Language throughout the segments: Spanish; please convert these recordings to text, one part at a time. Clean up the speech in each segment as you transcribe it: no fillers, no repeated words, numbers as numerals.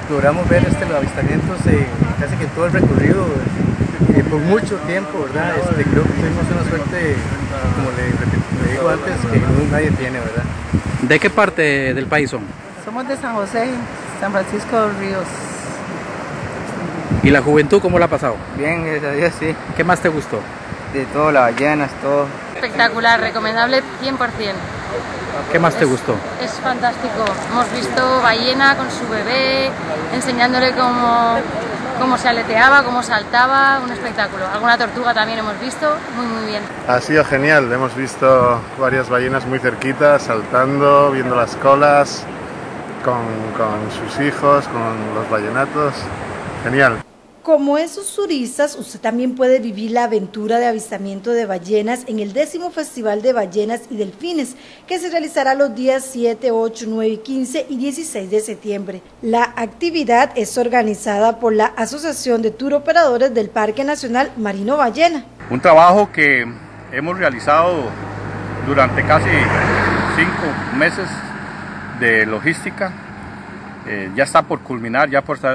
logramos ver los avistamientos casi que en todo el recorrido por mucho tiempo, ¿verdad? Creo que tuvimos una suerte, como le digo antes, que nadie tiene, ¿verdad? ¿De qué parte del país son? Somos de San José, San Francisco de los Ríos. ¿Y la juventud cómo la ha pasado? Bien, gracias a Dios, sí. ¿Qué más te gustó? De todo, las ballenas, todo. Espectacular, recomendable 100%. ¿Qué más te gustó? Es fantástico. Hemos visto ballena con su bebé, enseñándole cómo se aleteaba, cómo saltaba, un espectáculo. Alguna tortuga también hemos visto, muy bien. Ha sido genial, hemos visto varias ballenas muy cerquitas, saltando, viendo las colas, con sus hijos, con los ballenatos. Genial. Como esos turistas, usted también puede vivir la aventura de avistamiento de ballenas en el 10º Festival de Ballenas y Delfines, que se realizará los días 7, 8, 9, 15 y 16 de septiembre. La actividad es organizada por la Asociación de Tour Operadores del Parque Nacional Marino Ballena. Un trabajo que hemos realizado durante casi 5 meses de logística. Ya está por culminar, ya por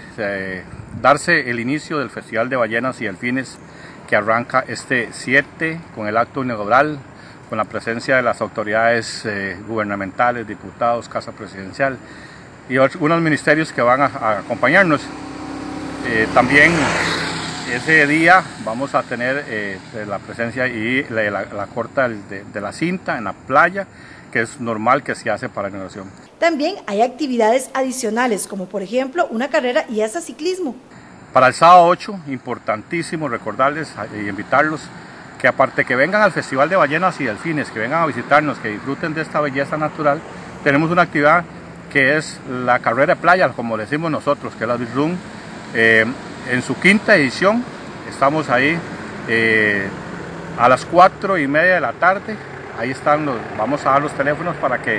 darse el inicio del Festival de Ballenas y Delfines, que arranca este 7 con el acto inaugural, con la presencia de las autoridades gubernamentales, diputados, Casa Presidencial y unos ministerios que van a acompañarnos. También ese día vamos a tener la presencia y la corta de la cinta en la playa, que es normal que se hace para la inauguración. También hay actividades adicionales, como por ejemplo una carrera y hasta ciclismo. Para el sábado 8, importantísimo recordarles y invitarlos que aparte que vengan al Festival de Ballenas y Delfines, que vengan a visitarnos, que disfruten de esta belleza natural, tenemos una actividad que es la carrera de playa, como decimos nosotros, que es la Beach Run. En su 5ª edición, estamos ahí a las 4:30 de la tarde. Ahí están, vamos a dar los teléfonos para que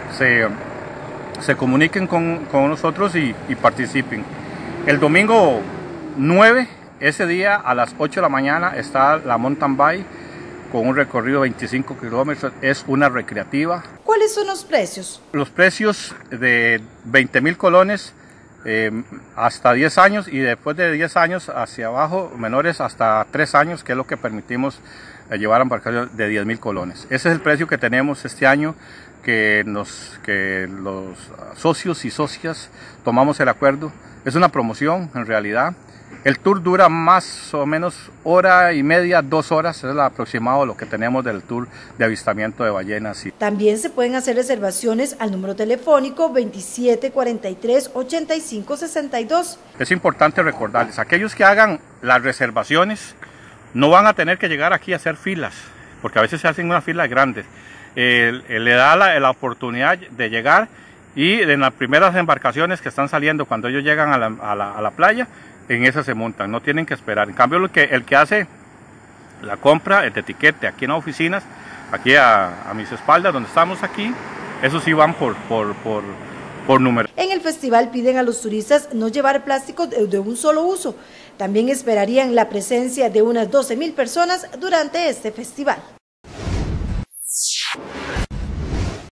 se comuniquen con nosotros y participen. El domingo 9, ese día a las 8 de la mañana está la Mountain Bike con un recorrido de 25 kilómetros, es una recreativa. ¿Cuáles son los precios? Los precios de 20,000 colones hasta 10 años y después de 10 años hacia abajo, menores hasta 3 años, que es lo que permitimos llevar embarcaciones de 10,000 colones. Ese es el precio que tenemos este año, que los socios y socias tomamos el acuerdo. Es una promoción en realidad. El tour dura más o menos 1:30, 2 horas, es el aproximado de lo que tenemos del tour de avistamiento de ballenas. También se pueden hacer reservaciones al número telefónico 27 43 85 62. Es importante recordarles, aquellos que hagan las reservaciones no van a tener que llegar aquí a hacer filas, porque a veces se hacen unas filas grandes. Le da la oportunidad de llegar y en las primeras embarcaciones que están saliendo, cuando ellos llegan a la playa, en esas se montan, no tienen que esperar. En cambio, el que hace la compra de etiquete aquí en las oficinas, aquí a mis espaldas, donde estamos aquí, esos sí van por número. En el festival piden a los turistas no llevar plásticos de un solo uso. También esperarían la presencia de unas 12,000 personas durante este festival.